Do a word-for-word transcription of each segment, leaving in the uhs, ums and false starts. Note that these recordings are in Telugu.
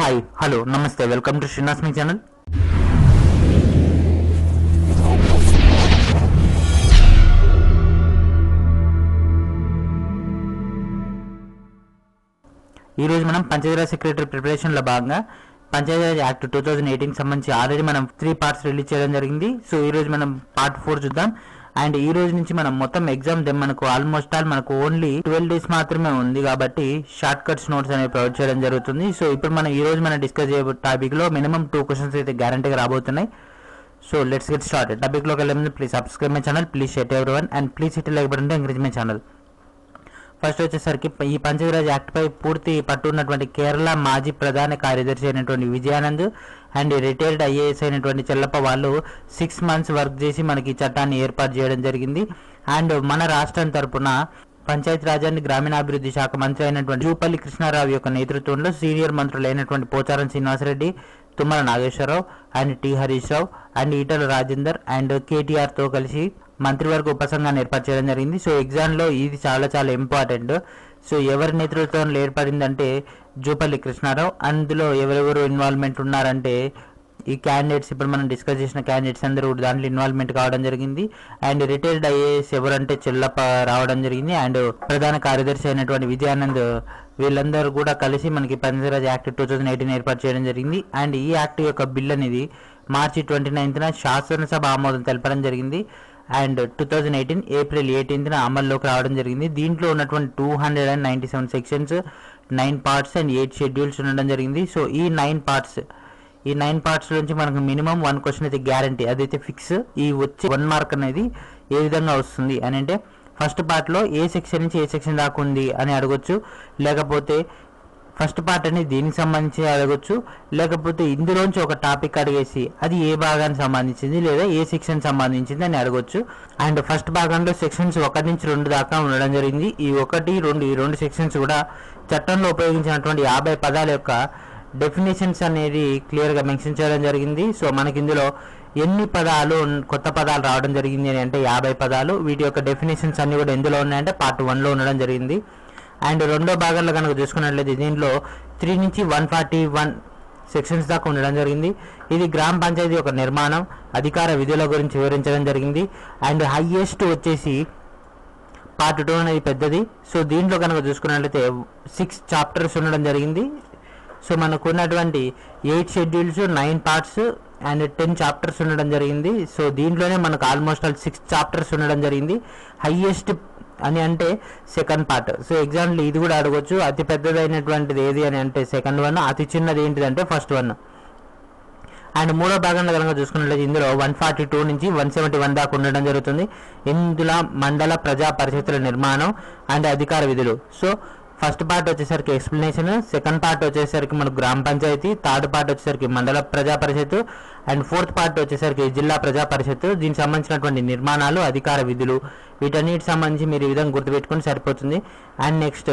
హాయ్ హలో నమస్తే welcome to Srinivas mech channel. ఈరోజు మనం పంచాయతీరాజ్ సెక్రటరీ ప్రిపరేషన్లో భాగంగా పంచాయతీరాజ్ యాక్ట్ టూ థౌజండ్ ఎయిటీన్కి సంబంధించి ఆల్రెడీ మనం త్రీ పార్ట్స్ రిలీజ్ చేయడం జరిగింది. సో ఈరోజు మనం పార్ట్ ఫోర్ చూద్దాం. అండ్ ఈ రోజు నుంచి మనం మొత్తం ఎగ్జామ్ మనకు ఆల్మోస్ట్ ఆల్ మనకు ఓన్లీ ట్వెల్వ్ డేస్ మాత్రమే ఉంది కాబట్టి షార్ట్ కట్స్ నోట్స్ అనేవి ప్రొవైడ్ చేయడం జరుగుతుంది. సో ఇప్పుడు మనం ఈ రోజు మనం డిస్కస్ చేయబో టాపిక్ లో మినిమం టూ క్వశ్చన్స్ అయితే గ్యారంటీగా రాబోతున్నాయి. So let's get start. Topic లోకి వెళ్ళే ముందు please subscribe my channel, please share everyone and please hit like button to encourage my channel. First వచ్చేసరికి ఈ పంచాయతీరాజ్ యాక్ట్ పై పూర్తి పట్టు ఉన్నటువంటి కేరళ మాజీ ప్రధాన కార్యదర్శి అయినటువంటి విజయానంద్ అండ్ రిటైర్డ్ ఐఏఎస్ అయినటువంటి చెల్లప్ప వాళ్ళు సిక్స్ మంత్స్ వర్క్ చేసి మనకి ఈ చట్టాన్ని ఏర్పాటు చేయడం జరిగింది. అండ్ మన రాష్ట్రం తరపున పంచాయతీరాజ్ అండ్ గ్రామీణాభివృద్ధి శాఖ మంత్రి అయినటువంటి జూపల్లి కృష్ణారావు యొక్క నేతృత్వంలో సీనియర్ మంత్రులు అయినటువంటి Pocharam Srinivasa Reddy, Tummala Nageswara Rao and T Harish Rao and Etela Rajender and KTR తో కలిసి మంత్రివర్గ ఉపసంఘాన్ని ఏర్పాటు చేయడం జరిగింది. సో ఎగ్జామ్లో ఇది చాలా చాలా ఇంపార్టెంట్. సో ఎవరి నేతృత్వంలో ఏర్పడిందంటే జూపల్లి కృష్ణారావు. అందులో ఎవరెవరు ఇన్వాల్వ్మెంట్ ఉన్నారంటే ఈ క్యాండిడేట్స్ ఇప్పుడు మనం డిస్కస్ చేసిన క్యాండిడేట్స్ అందరూ దాంట్లో ఇన్వాల్వ్మెంట్ కావడం జరిగింది. అండ్ రిటైర్డ్ ఐఏఎస్ ఎవరంటే చెల్లప్ప రావడం జరిగింది. అండ్ ప్రధాన కార్యదర్శి అయినటువంటి విజయానంద్ వీళ్ళందరూ కూడా కలిసి మనకి Panchayati Raj act two thousand eighteen ఏర్పాటు చేయడం జరిగింది. అండ్ ఈ యాక్ట్ యొక్క బిల్ అనేది మార్చి ట్వంటీ నైన్త్న శాసనసభ ఆమోదం తెలపడం జరిగింది. And two thousand eighteen April ఎయిటీన్త్న అమల్లోకి రావడం జరిగింది. దీంట్లో ఉన్నటువంటి two hundred and ninety seven sections, nine parts and eight schedules ఉండడం జరిగింది. సో ఈ నైన్ పార్ట్స్ ఈ నైన్ పార్ట్స్ నుంచి మనకు మినిమం వన్ క్వశ్చన్ అయితే గ్యారంటీ, అదైతే ఫిక్స్. ఈ వచ్చే వన్ మార్క్ అనేది ఏ విధంగా వస్తుంది అని అంటే ఫస్ట్ పార్ట్లో ఏ సెక్షన్ నుంచి ఏ సెక్షన్ దాకా ఉంది అని అడగొచ్చు, లేకపోతే ఫస్ట్ పార్ట్ అనేది దీనికి సంబంధించి అడగొచ్చు, లేకపోతే ఇందులోంచి ఒక టాపిక్ అడిగేసి అది ఏ భాగానికి సంబంధించింది లేదా ఏ సెక్షన్ సంబంధించింది అని అడగొచ్చు. అండ్ ఫస్ట్ భాగంలో సెక్షన్స్ ఒకటి నుంచి రెండు దాకా ఉండడం జరిగింది. ఈ ఒకటి రెండు ఈ రెండు సెక్షన్స్ కూడా చట్టంలో ఉపయోగించినటువంటి యాభై పదాల యొక్క డెఫినేషన్స్ అనేది క్లియర్గా మెన్షన్ చేయడం జరిగింది. సో మనకి ఇందులో ఎన్ని పదాలు కొత్త పదాలు రావడం జరిగింది అని అంటే యాభై పదాలు. వీటి యొక్క డెఫినేషన్స్ అన్ని కూడా ఎందులో ఉన్నాయంటే పార్ట్ వన్లో ఉండడం జరిగింది. అండ్ రెండో భాగంలో కనుక చూసుకున్నట్లయితే దీనిలో త్రీ నుంచి వన్ ఫార్టీ వన్ సెక్షన్స్ దాకా ఉండడం జరిగింది. ఇది గ్రామ పంచాయతీ యొక్క నిర్మాణం, అధికార విధుల గురించి వివరించడం జరిగింది. అండ్ హైయెస్ట్ వచ్చేసి పార్ట్ టూ అనేది పెద్దది. సో దీంట్లో కనుక చూసుకున్నట్లయితే సిక్స్ చాప్టర్స్ ఉండడం జరిగింది. సో మనకు ఉన్నటువంటి eight schedules, nine parts and ten chapters ఉండడం జరిగింది. సో దీంట్లోనే మనకు ఆల్మోస్ట్ ఆల్ సిక్స్ చాప్టర్స్ ఉండడం జరిగింది. హైయెస్ట్ అని అంటే సెకండ్ పార్ట్. సో ఎగ్జాంపుల్ ఇది కూడా అడగొచ్చు, అతి పెద్దదైనటువంటిది ఏది అని అంటే సెకండ్ వన్, అతి చిన్నది ఏంటిదంటే ఫస్ట్ వన్. అండ్ మూడో భాగంలో కనుక చూసుకున్నట్లయితే ఇందులో వన్ ఫార్టీ టూ నుంచి వన్ సెవెంటీ వన్ దాకా ఉండడం జరుగుతుంది. ఇందులో మండల ప్రజా పరిషత్తుల నిర్మాణం అండ్ అధికార విధులు. సో ఫస్ట్ పార్ట్ వచ్చేసరికి ఎక్స్ప్లెనేషన్, సెకండ్ పార్ట్ వచ్చేసరికి మనకు గ్రామ పంచాయతీ, థర్డ్ పార్ట్ వచ్చేసరికి మండల ప్రజా పరిషత్తు అండ్ ఫోర్త్ పార్ట్ వచ్చేసరికి జిల్లా ప్రజా పరిషత్తు. దీనికి సంబంధించినటువంటి నిర్మాణాలు, అధికార విధులు, వీటన్నిటికి సంబంధించి మీరు ఈ విధంగా గుర్తుపెట్టుకుని సరిపోతుంది. అండ్ నెక్స్ట్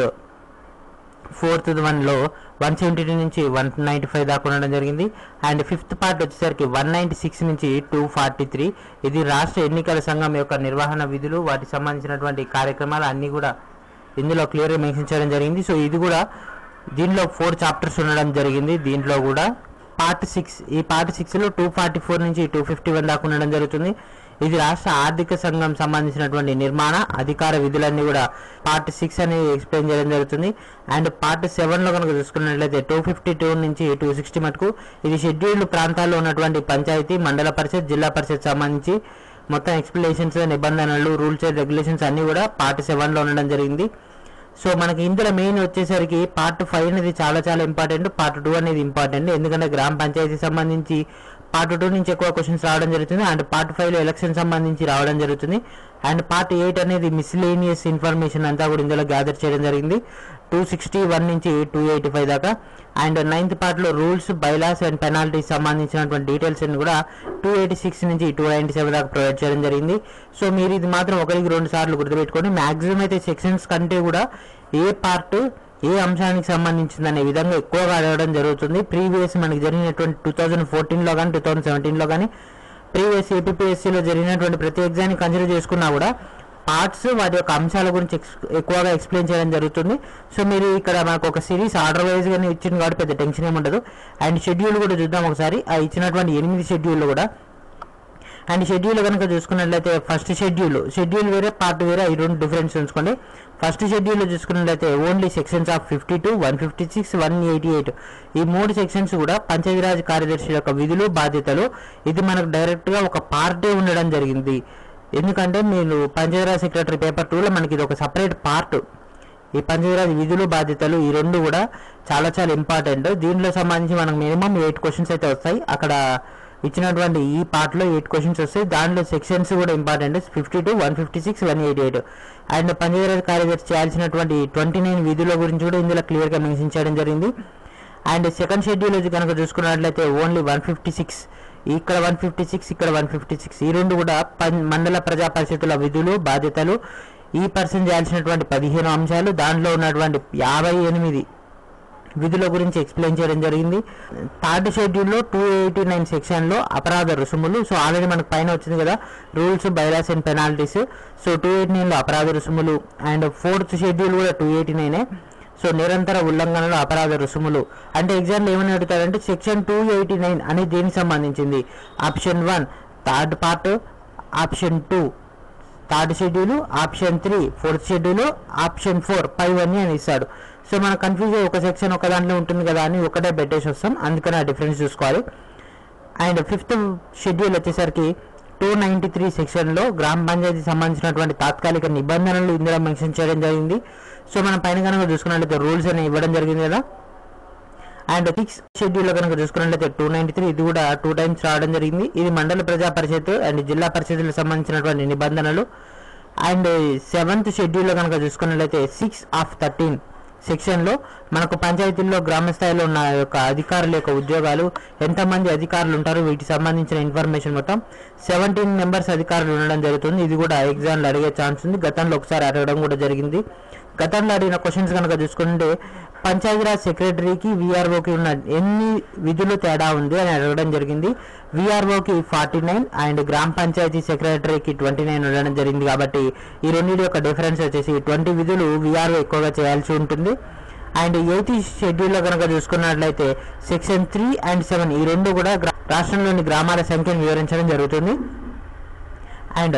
ఫోర్త్ వన్లో వన్ సెవెంటీ టూ నుంచి వన్ నైంటీ ఫైవ్ దాకా ఉండడం జరిగింది. అండ్ ఫిఫ్త్ పార్ట్ వచ్చేసరికి వన్ నైంటీ సిక్స్ నుంచి టూ ఫార్టీ త్రీ ఇది రాష్ట్ర ఎన్నికల సంఘం యొక్క నిర్వహణ విధులు, వాటికి సంబంధించినటువంటి కార్యక్రమాలు అన్నీ కూడా ఇందులో క్లియర్గా మెన్షన్ చేయడం జరిగింది. సో ఇది కూడా దీనిలో ఫోర్ చాప్టర్స్ ఉండడం జరిగింది. దీంట్లో కూడా పార్ట్ సిక్స్ ఈ పార్ట్ సిక్స్లో టూ ఫార్టీ ఫోర్ నుంచి టూ ఫిఫ్టీ వన్ దాకా ఉండడం జరుగుతుంది. ఇది రాష్ట్ర ఆర్థిక సంఘం సంబంధించినటువంటి నిర్మాణ అధికార విధులన్నీ కూడా పార్ట్ సిక్స్ అనేది ఎక్స్ప్లెయిన్ చేయడం జరుగుతుంది. అండ్ పార్ట్ సెవెన్లో కనుక చూసుకున్నట్లయితే టూ ఫిఫ్టీ టూ నుంచి టూ సిక్స్టీ మటుకు ఇది షెడ్యూల్డ్ ప్రాంతాల్లో ఉన్నటువంటి పంచాయతీ, మండల పరిషత్, జిల్లా పరిషత్ సంబంధించి మొత్తం ఎక్స్ప్లెనేషన్స్, నిబంధనలు, రూల్స్ అండ్ రెగ్యులేషన్స్ అన్నీ కూడా పార్ట్ సెవెన్లో ఉండడం జరిగింది. సో మనకి ఇందులో మెయిన్ వచ్చేసరికి పార్ట్ ఫైవ్ అనేది చాలా చాలా ఇంపార్టెంట్, పార్ట్ టూ అనేది ఇంపార్టెంట్. ఎందుకంటే గ్రామ పంచాయతీ సంబంధించి పార్ట్ టూ నుంచి ఎక్కువ క్వశ్చన్స్ రావడం జరుగుతుంది. అండ్ పార్ట్ ఫైవ్లో ఎలక్షన్ సంబంధించి రావడం జరుగుతుంది. అండ్ పార్ట్ ఎయిట్ అనేది మిస్లేనియస్ ఇన్ఫర్మేషన్ అంతా కూడా ఇందులో గ్యాదర్ చేయడం జరిగింది టూ సిక్స్టీ వన్ నుంచి టూ ఎయిటీ ఫైవ్ దాకా. అండ్ నైన్త్ పార్ట్లో రూల్స్, బైలాస్ అండ్ పెనాల్టీస్ సంబంధించినటువంటి డీటెయిల్స్ అన్ని కూడా టూ ఎయిటీ సిక్స్ నుంచి టూ నైంటీ సెవెన్ దాకా ప్రొవైడ్ చేయడం జరిగింది. సో మీరు ఇది మాత్రం ఒకరికి రెండు సార్లు గుర్తుపెట్టుకోండి. మ్యాక్సిమం అయితే సెక్షన్స్ కంటే కూడా ఏ పార్ట్ ఏ అంశానికి సంబంధించింది అనే విధంగా ఎక్కువగా అడగడం జరుగుతుంది. ప్రీవియస్ మనకి జరిగినటువంటి టూ థౌజండ్ ఫోర్టీన్లో కానీ టూ థౌజండ్ సెవెంటీన్లో కానీ ప్రీవియస్ ఏపీపీఎస్సీలో జరిగినటువంటి ప్రతి ఎగ్జామ్ని కన్సిడర్ చేసుకున్నా కూడా పార్ట్స్ వాటి యొక్క అంశాల గురించి ఎక్కువగా ఎక్స్ప్లెయిన్ చేయడం జరుగుతుంది. సో మీరు ఇక్కడ మనకు ఒక సిరీస్ ఆర్డర్ వైజ్గానే ఇచ్చింది కాబట్టి పెద్ద టెన్షన్ ఏమి ఉండదు. అండ్ షెడ్యూల్ కూడా చూద్దాం ఒకసారి. ఆ ఇచ్చినటువంటి ఎనిమిది షెడ్యూల్ కూడా. అండ్ షెడ్యూల్ కనుక చూసుకున్నట్లయితే ఫస్ట్ షెడ్యూల్ షెడ్యూల్ వేరే పార్ట్ వేరే, ఈ రెండు డిఫరెన్స్ ఉంచుకోండి. ఫస్ట్ షెడ్యూల్లో చూసుకున్నట్లయితే only sections of fifty two one fifty six one eighty eight ఈ మూడు సెక్షన్స్ కూడా పంచాయతీరాజ్ కార్యదర్శి యొక్క విధులు బాధ్యతలు. ఇది మనకు డైరెక్ట్గా ఒక పార్టే ఉండడం జరిగింది. ఎందుకంటే మీరు పంచాయతీరాజ్ సెక్రటరీ పేపర్ టూలో మనకి ఇది ఒక సపరేట్ పార్ట్. ఈ పంచాయతీరాజ్ విధులు బాధ్యతలు ఈ రెండు కూడా చాలా చాలా ఇంపార్టెంట్. దీంట్లో సంబంధించి మనకు మినిమం ఎయిట్ క్వశ్చన్స్ అయితే వస్తాయి. అక్కడ ఇచ్చినటువంటి ఈ పార్ట్లో ఎయిట్ క్వశ్చన్స్ వస్తాయి. దాంట్లో సెక్షన్స్ కూడా important, fifty two one fifty six one eighty eight and Panchayati Raj కార్యదర్శి చేయాల్సినటువంటి ట్వంటీ నైన్ విధుల గురించి కూడా ఇందులో క్లియర్గా మెన్షన్ చేయడం జరిగింది. అండ్ సెకండ్ షెడ్యూల్ కనుక చూసుకున్నట్లయితే ఓన్లీ వన్ ఫిఫ్టీ సిక్స్ ఇక్కడ వన్ ఫిఫ్టీ సిక్స్ ఇక్కడ వన్ ఫిఫ్టీ సిక్స్ ఈ రెండు కూడా మండల ప్రజా పరిషత్తుల విధులు బాధ్యతలు. ఈ పర్సన్ చేయాల్సినటువంటి పదిహేను అంశాలు, దాంట్లో ఉన్నటువంటి యాభై ఎనిమిది విధుల గురించి ఎక్స్ప్లెయిన్ చేయడం జరిగింది. థర్డ్ షెడ్యూల్లో టూ ఎయిటీ నైన్ సెక్షన్లో అపరాధ రుసుములు. సో ఆల్రెడీ మనకు పైన వచ్చింది కదా rules, bylaws and penalties. So two eighty నైన్లో అపరాధ రుసుములు. అండ్ ఫోర్త్ షెడ్యూల్ కూడా టూ ఎయిటీ నైనే. సో నిరంతర ఉల్లంఘనలో అపరాధ రుసుములు అంటే ఎగ్జామ్లో ఏమని అడుగుతారంటే సెక్షన్ టూ ఎయిటీ నైన్ అనేది దేనికి సంబంధించింది? Option one third part, option two third schedule, option three fourth schedule, option four five అని అని ఇస్తాడు. సో మనకు కన్ఫ్యూజ్ అయ్యి ఒక సెక్షన్ ఒక దాంట్లో ఉంటుంది కదా అని ఒకటే పెట్టేసి వస్తాం, అందుకని ఆ డిఫరెన్స్ చూసుకోవాలి. అండ్ ఫిఫ్త్ షెడ్యూల్ వచ్చేసరికి టూ నైంటీ త్రీ సెక్షన్లో గ్రామ పంచాయతీ సంబంధించినటువంటి తాత్కాలిక నిబంధనలు ఇందులో మెన్షన్ చేయడం జరిగింది. సో మనం పైన కనుక చూసుకున్నట్లయితే రూల్స్ అని ఇవ్వడం జరిగింది కదా. అండ్ సిక్స్ షెడ్యూల్లో కనుక చూసుకున్నట్లయితే టూ నైంటీ త్రీ ఇది కూడా టూ టైమ్స్ రావడం జరిగింది. ఇది మండల ప్రజా పరిషత్ అండ్ జిల్లా పరిషత్తులకు సంబంధించినటువంటి నిబంధనలు. అండ్ సెవెంత్ షెడ్యూల్లో కనుక చూసుకున్నట్లయితే సిక్స్ ఆఫ్ థర్టీన్ సెక్షన్లో మనకు పంచాయతీల్లో గ్రామ స్థాయిలో ఉన్న యొక్క అధికారుల యొక్క ఉద్యోగాలు, ఎంతమంది అధికారులు ఉంటారు, వీటికి సంబంధించిన ఇన్ఫర్మేషన్ మొత్తం సెవెంటీన్ మెంబర్స్ అధికారులు ఉండడం జరుగుతుంది. ఇది కూడా ఎగ్జామ్లో అడిగే ఛాన్స్ ఉంది. గతంలో ఒకసారి అడగడం కూడా జరిగింది. గతంలో అడిగిన క్వశ్చన్స్ కనుక చూసుకుంటే పంచాయతీరాజ్ సెక్రటరీకి వీఆర్ఓకి ఉన్న ఎన్ని విధులు తేడా ఉంది అని అడగడం జరిగింది. వీఆర్ఓకి ఫార్టీ నైన్ అండ్ గ్రామ పంచాయతీ సెక్రటరీకి ట్వంటీ నైన్ ఉండడం జరిగింది. కాబట్టి ఈ రెండింటి యొక్క డిఫరెన్స్ వచ్చేసి ట్వంటీ విధులు వీఆర్ఓ ఎక్కువగా చేయాల్సి ఉంటుంది. అండ్ ఎయిత్ షెడ్యూల్లో కనుక చూసుకున్నట్లయితే సెక్షన్ త్రీ అండ్ సెవెన్ ఈ రెండు కూడా రాష్ట్రంలోని గ్రామాల సంఖ్యను వివరించడం జరుగుతుంది. అండ్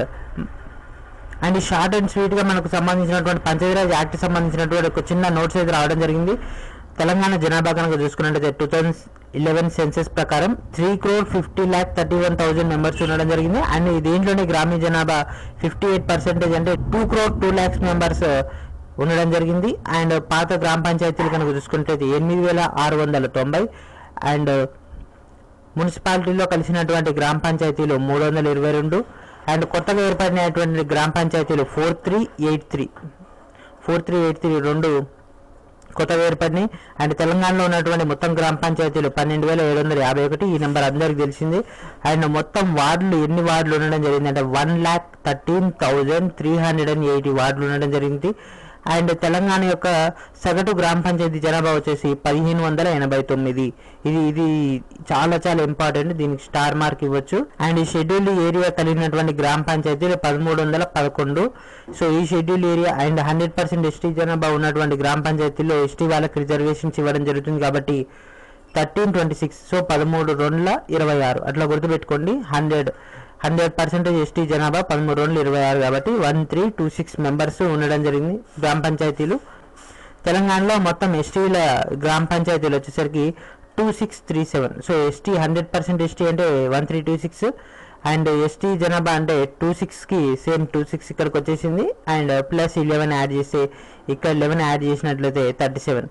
అండ్ షార్ట్ అండ్ స్వీట్గా మనకు సంబంధించినటువంటి పంచాయతీరాజ్ యాక్ట్ సంబంధించినటువంటి ఒక చిన్న నోట్స్ అయితే రావడం జరిగింది. తెలంగాణ జనాభా కనుక చూసుకున్నట్లయితే టూ థౌజండ్ ఇలెవెన్ సెన్సెస్ ప్రకారం three crore fifty lakh thirty one thousand members ఉండడం జరిగింది. అండ్ దీంట్లోనే గ్రామీణ జనాభా ఫిఫ్టీ ఎయిట్ పర్సెంటేజ్ అంటే two crore two lakhs members ఉండడం జరిగింది. అండ్ పాత గ్రామ పంచాయతీలు కనుక చూసుకుంటే ఎనిమిది వేల ఆరు వందల తొంభై అండ్ మున్సిపాలిటీలో కలిసినటువంటి గ్రామ పంచాయతీలు మూడు వందల ఇరవై రెండు అండ్ కొత్తగా ఏర్పడినటువంటి గ్రామ పంచాయతీలు four three eight three four three eight three రెండు కొత్తగా ఏర్పడినాయి. అండ్ తెలంగాణలో ఉన్నటువంటి మొత్తం గ్రామ పంచాయతీలు పన్నెండు వేల ఏడు వందల యాభై ఒకటి ఈ నెంబర్ అందరికి తెలిసింది. అండ్ మొత్తం వార్డులు ఎన్ని వార్డులు ఉండడం జరిగింది అంటే one lakh thirteen thousand three hundred and eighty వార్డులు ఉండడం జరిగింది. అండ్ తెలంగాణ యొక్క సగటు గ్రామ పంచాయతీ జనాభా వచ్చేసి పదిహేను వందల ఎనభై తొమ్మిది ఇది ఇది చాలా చాలా ఇంపార్టెంట్, దీనికి స్టార్ మార్క్ ఇవ్వచ్చు. అండ్ ఈ షెడ్యూల్ ఏరియా కలిగినటువంటి గ్రామ పంచాయతీలు పదమూడు వందల పదకొండు. సో ఈ schedule area and hundred percent ST జనాభా ఉన్నటువంటి గ్రామ పంచాయతీల్లో ఎస్టీ వాళ్ళకి రిజర్వేషన్స్ ఇవ్వడం జరుగుతుంది కాబట్టి థర్టీన్ ట్వంటీ సిక్స్ సో పదమూడు రెండుల ఇరవై ఆరు అట్లా గుర్తుపెట్టుకోండి. హండ్రెడ్ హండ్రెడ్ పర్సెంటేజ్ ఎస్టీ జనాభా పదమూడు రెండు ఇరవై ఆరు కాబట్టి one three two six members ఉండడం జరిగింది గ్రామ పంచాయతీలు. తెలంగాణలో మొత్తం ఎస్టీల గ్రామ పంచాయతీలు వచ్చేసరికి two six three seven so ST hundred percent ST అంటే one three two six and ST జనాభా అంటే టూ సిక్స్కి సేమ్ టూ సిక్స్ ఇక్కడికి వచ్చేసింది. అండ్ ప్లస్ ఇలెవెన్ యాడ్ చేస్తే ఇక్కడ లెవెన్ యాడ్ చేసినట్లయితే థర్టీ సెవెన్.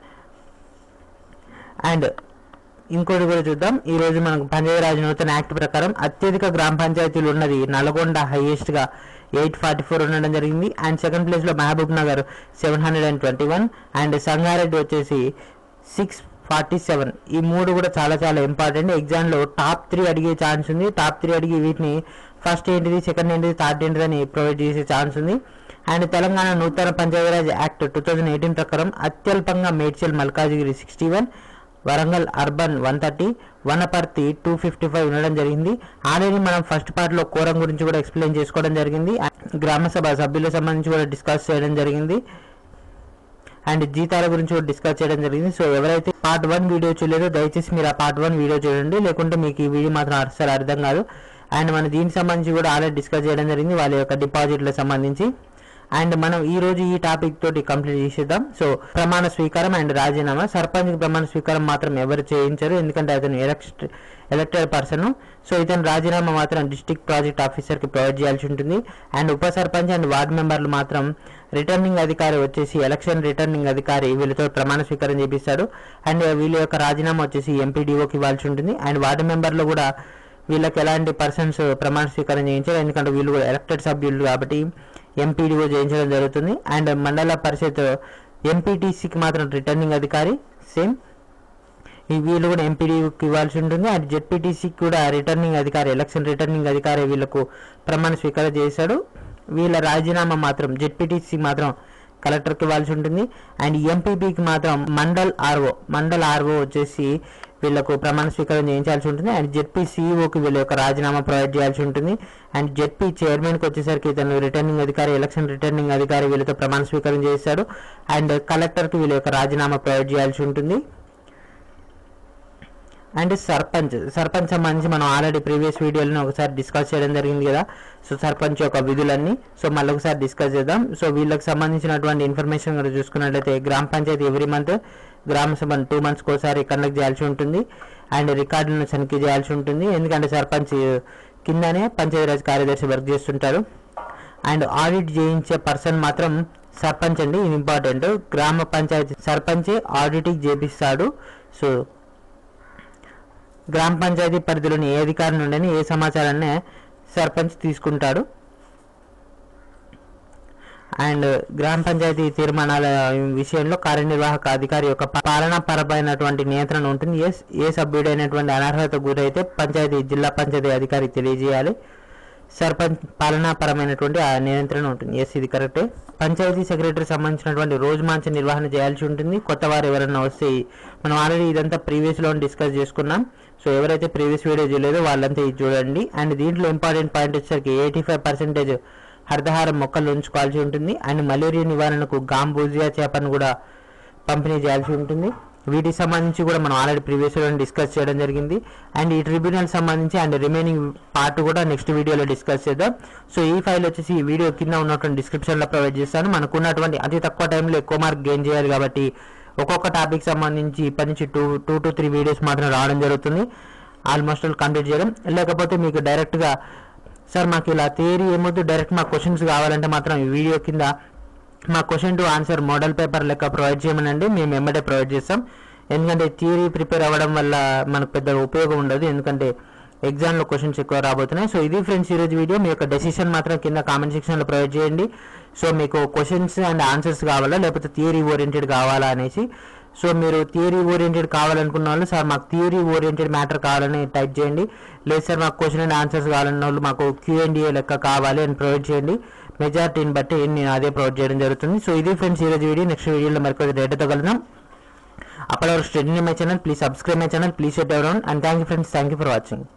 అండ్ ఇంకోటి కూడా చూద్దాం. ఈ రోజు మనకు పంచాయతీరాజ్ నూతన యాక్ట్ ప్రకారం అత్యధిక గ్రామ పంచాయతీలు ఉన్నది నల్గొండ హైయెస్ట్ గా ఎయిట్ ఫార్టీ ఫోర్ ఉండడం జరిగింది. అండ్ సెకండ్ ప్లేస్ లో Mahabubnagar seven hundred and twenty one and Sangareddy వచ్చేసి సిక్స్ ఫార్టీ సెవెన్ ఈ మూడు కూడా చాలా చాలా ఇంపార్టెంట్. ఎగ్జామ్ లో టాప్ త్రీ అడిగే ఛాన్స్ ఉంది. టాప్ త్రీ అడిగి వీటిని ఫస్ట్ ఏంటిది, సెకండ్ ఏంటిది, థర్డ్ ఏంటిది అని ప్రొవైడ్ చేసే ఛాన్స్ ఉంది. అండ్ తెలంగాణ నూతన Panchayati Raj act two thousand eighteen ప్రకారం అత్యల్పంగా Medchal Malkajgiri sixty one Warangal urban one thirty, Wanaparthy two fifty five ఉండడం జరిగింది. ఆల్రెడీ మనం ఫస్ట్ పార్ట్లో కోరం గురించి కూడా ఎక్స్ప్లెయిన్ చేసుకోవడం జరిగింది. గ్రామ సభ సభ్యులకు సంబంధించి కూడా డిస్కస్ చేయడం జరిగింది అండ్ జీతాల గురించి కూడా డిస్కస్ చేయడం జరిగింది. సో ఎవరైతే పార్ట్ వన్ వీడియో చూడలేదో దయచేసి మీరు ఆ పార్ట్ వన్ వీడియో చూడండి, లేకుంటే మీకు ఈ వీడియో మాత్రం అసలు అర్థం కాదు. అండ్ మనం దీనికి సంబంధించి కూడా ఆల్రెడీ డిస్కస్ చేయడం జరిగింది వాళ్ళ యొక్క డిపాజిట్లకు సంబంధించి. అండ్ మనం ఈ రోజు ఈ టాపిక్ తోటి కంప్లీట్ చేసేద్దాం. సో ప్రమాణ స్వీకారం అండ్ రాజీనామా. సర్పంచ్ ప్రమాణ స్వీకారం మాత్రం ఎవరు చేయించరు, ఎందుకంటే అతను ఎలక్ట్ ఎలక్టెడ్ పర్సన్. సో ఇతను రాజీనామా మాత్రం డిస్ట్రిక్ట్ ప్రాజెక్ట్ ఆఫీసర్ కి ప్రొవైడ్ చేయాల్సి ఉంటుంది. అండ్ ఉప సర్పంచ్ అండ్ వార్డు మెంబర్లు మాత్రం రిటర్నింగ్ అధికారి వచ్చేసి ఎలక్షన్ రిటర్నింగ్ అధికారి వీళ్ళతో ప్రమాణ స్వీకారం చేపిస్తాడు. అండ్ వీళ్ళ యొక్క రాజీనామా వచ్చేసి ఎంపీడీఓకి ఇవ్వాల్సి ఉంటుంది. అండ్ వార్డు మెంబర్లు కూడా వీళ్ళకి ఎలాంటి పర్సన్స్ ప్రమాణ స్వీకారం చేయించారు, ఎందుకంటే వీళ్ళు కూడా ఎలక్టెడ్ సభ్యులు కాబట్టి ఎంపీడీఓ చేయించడం జరుగుతుంది. అండ్ మండల పరిషత్ ఎంపీటీసీకి మాత్రం రిటర్నింగ్ అధికారి సేమ్ ఈ వీళ్ళు కూడా ఎంపీడీకి ఇవ్వాల్సి ఉంటుంది. అండ్ జెడ్పీటీసీకి కూడా రిటర్నింగ్ అధికారి ఎలక్షన్ రిటర్నింగ్ అధికారి వీళ్ళకు ప్రమాణ స్వీకారం చేశాడు. వీళ్ళ రాజీనామా మాత్రం జెడ్పీటీసీ మాత్రం కలెక్టర్కి ఇవ్వాల్సి ఉంటుంది. అండ్ ఎంపీపీకి మాత్రం మండల్ ఆర్ఓ మండల్ ఆర్ఓ వచ్చేసి వీళ్ళకు ప్రమాణ స్వీకారం చేయించాల్సి ఉంటుంది. అండ్ జెడ్పీ సీఈఓకి వీళ్ళ యొక్క రాజీనామా ప్రొవైడ్ చేయాల్సి ఉంటుంది. అండ్ జెడ్పీ చైర్మన్కి వచ్చేసరికి ఇతను రిటర్నింగ్ అధికారి ఎలక్షన్ రిటర్నింగ్ అధికారి వీళ్ళతో ప్రమాణ స్వీకారం చేస్తాడు. అండ్ కలెక్టర్కి వీళ్ళ యొక్క రాజీనామా ప్రొవైడ్ చేయాల్సి ఉంటుంది. అండ్ సర్పంచ్ సర్పంచ్ సంబంధించి మనం ఆల్రెడీ ప్రీవియస్ వీడియోలో ఒకసారి డిస్కస్ చేయడం జరిగింది కదా. సో సర్పంచ్ యొక్క విధులన్నీ సో మళ్ళీ ఒకసారి డిస్కస్ చేద్దాం. సో వీళ్ళకి సంబంధించినటువంటి ఇన్ఫర్మేషన్ కూడా చూసుకున్నట్లయితే గ్రామ పంచాయతీ ఎవ్రీ మంత్ గ్రామ సభను టూ మంత్స్కి ఒకసారి కండక్ట్ చేయాల్సి ఉంటుంది. అండ్ రికార్డులను తనిఖీ చేయాల్సి ఉంటుంది, ఎందుకంటే సర్పంచ్ కిందనే పంచాయతీరాజ్ కార్యదర్శి వర్క్ చేస్తుంటారు. అండ్ ఆడిట్ చేయించే పర్సన్ మాత్రం సర్పంచ్ అండి, ఇది ఇంపార్టెంట్. గ్రామ పంచాయతీ సర్పంచే ఆడిటింగ్ చేపిస్తాడు. సో గ్రామ పంచాయతీ పరిధిలోని ఏ అధికారి నుండి ఏ సమాచారాన్ని సర్పంచ్ తీసుకుంటాడు. అండ్ గ్రామ పంచాయతీ తీర్మానాల విషయంలో కార్యనిర్వాహక అధికారి యొక్క పాలనాపరమైనటువంటి నియంత్రణ ఉంటుంది. ఎస్ ఏ సభ్యుడైనటువంటి అనర్హత గురైతే పంచాయతీ జిల్లా పంచాయతీ అధికారికి తెలియజేయాలి. సర్పంచ్ పాలనాపరమైనటువంటి ఆ నియంత్రణ ఉంటుంది. ఎస్ ఇది కరెక్టే. పంచాయతీ సెక్రటరీ సంబంధించినటువంటి రోజు మంచి నిర్వహణ చేయాల్సి ఉంటుంది. కొత్త వారు ఎవరైనా వస్తే మనం ఆల్రెడీ ఇదంతా ప్రీవియస్లో డిస్కస్ చేసుకున్నాం. సో ఎవరైతే ప్రీవియస్ వీడియో చూడలేదో వాళ్ళంతా ఇది చూడండి. అండ్ దీంట్లో ఇంపార్టెంట్ పాయింట్ వచ్చేసరికి ఎయిటీ ఫైవ్ పర్సెంటేజ్ హరితహారం మొక్కలు ఉంచుకోవాల్సి ఉంటుంది. అండ్ మలేరియా నివారణకు గాంబూజియా చేపను కూడా పంపిణీ చేయాల్సి ఉంటుంది. వీటికి సంబంధించి కూడా మనం ఆల్రెడీ ప్రీవియస్లో డిస్కస్ చేయడం జరిగింది. అండ్ ఈ ట్రిబ్యునల్ సంబంధించి అండ్ రిమైనింగ్ పార్ట్ కూడా నెక్స్ట్ వీడియోలో డిస్కస్ చేద్దాం. సో ఈ ఫైల్ వచ్చేసి ఈ వీడియో కింద ఉన్నటువంటి డిస్క్రిప్షన్లో ప్రొవైడ్ చేస్తాను. మనకు ఉన్నటువంటి అతి తక్కువ టైంలో ఎక్కువ మార్క్ గెయిన్ చేయాలి కాబట్టి ఒక్కొక్క టాపిక్ సంబంధించి ఇప్పటి నుంచి two two to three videos మాత్రం రావడం జరుగుతుంది. ఆల్మోస్ట్ కంప్లీట్ చేయడం, లేకపోతే మీకు డైరెక్ట్గా సార్ మాకు ఇలా థియరీ ఏమొద్దు డైరెక్ట్ మా క్వశ్చన్స్ కావాలంటే మాత్రం ఈ వీడియో కింద మా question to answer model paper లెక్క ప్రొవైడ్ చేయమనండి, మేము వెంబడే ప్రొవైడ్ చేస్తాం. ఎందుకంటే థియరీ ప్రిపేర్ అవ్వడం వల్ల మనకు పెద్ద ఉపయోగం ఉండదు, ఎందుకంటే ఎగ్జామ్లో క్వశ్చన్స్ ఎక్కువ రాబోతున్నాయి. సో ఇది ఫ్రెండ్స్ ఈరోజు వీడియో. మీ యొక్క డెసిషన్ మాత్రం కింద కామెంట్ సెక్షన్లో ప్రొవైడ్ చేయండి. సో మీకు క్వశ్చన్స్ అండ్ ఆన్సర్స్ కావాలా లేకపోతే థియరీ ఓరియంటెడ్ కావాలా అనేసి. సో మీరు థియరీ ఓరియంటెడ్ కావాలనుకున్న వాళ్ళు సార్ మాకు థియరీ ఓరియంటెడ్ మ్యాటర్ కావాలని టైప్ చేయండి. లేదు సార్ మాకు క్వశ్చన్ అండ్ ఆన్సర్స్ కావాలన్న వాళ్ళు మాకు క్యూఎండిఏ లెక్క కావాలి అని ప్రొవైడ్ చేయండి. మెజారిటీని బట్టి నేను అదే ప్రొవైడ్ చేయడం జరుగుతుంది. సో ఇది ఫ్రెండ్స్ ఈరోజు వీడియో. నెక్స్ట్ వీడియోలో మరికొద్ది డేటాతో కలుద్దాం. అప్పటి వరకు study my channel, please subscribe my channel, please share around and thank you friends, thank you for watching.